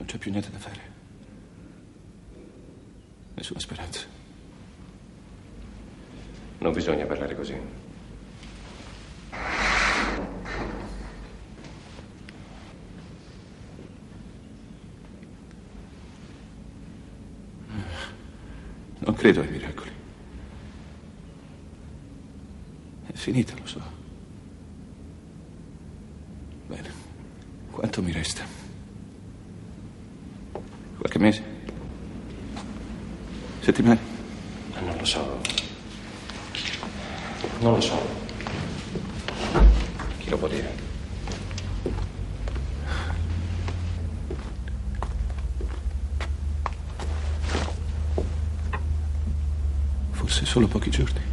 Non c'è più niente da fare. Nessuna speranza. Non bisogna parlare così. Non credo ai miracoli. È finita, lo so. Bene. Quanto mi resta? Qualche mese? Settimane? Non lo so. Non lo so. Chi lo può dire? Forse solo pochi giorni.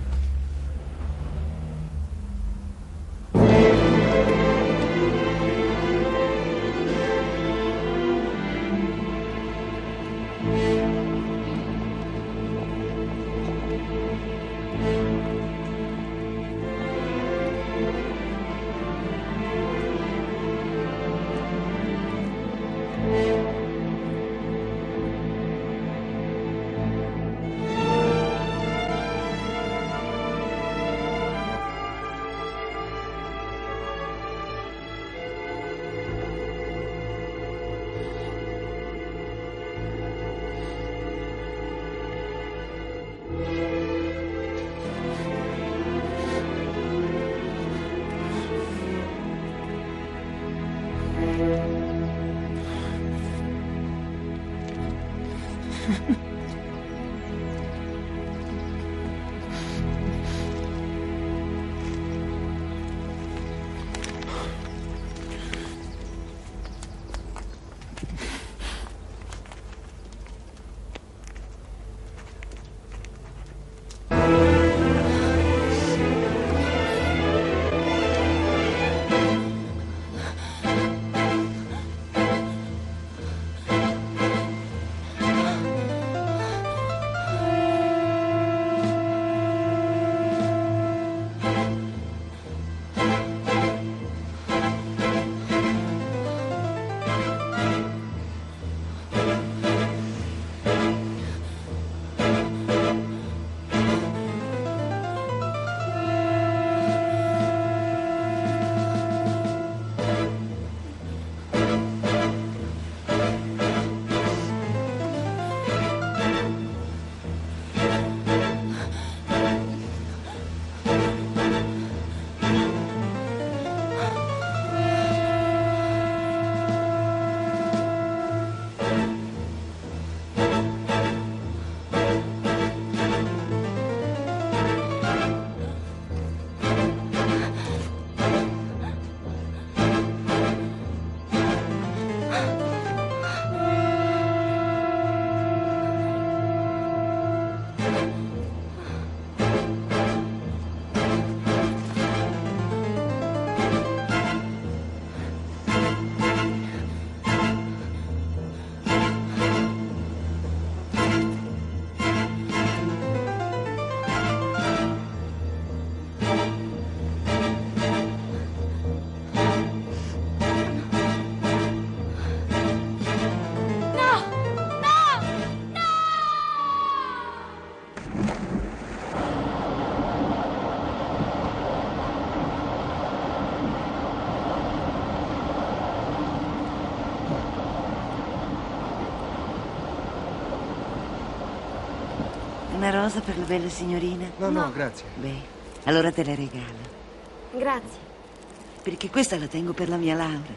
Una rosa per la bella signorina? No, grazie. Beh, allora te la regalo. Grazie. Perché questa la tengo per la mia laurea.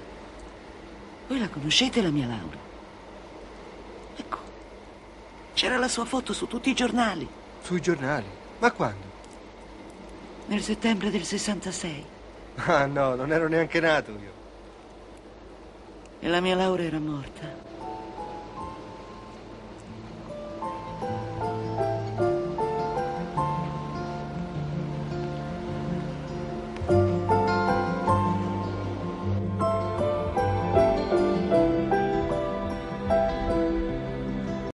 Voi la conoscete la mia laurea? Ecco, c'era la sua foto su tutti i giornali. Sui giornali? Ma quando? Nel settembre del 66. Ah no, non ero neanche nato io. E la mia laurea era morta.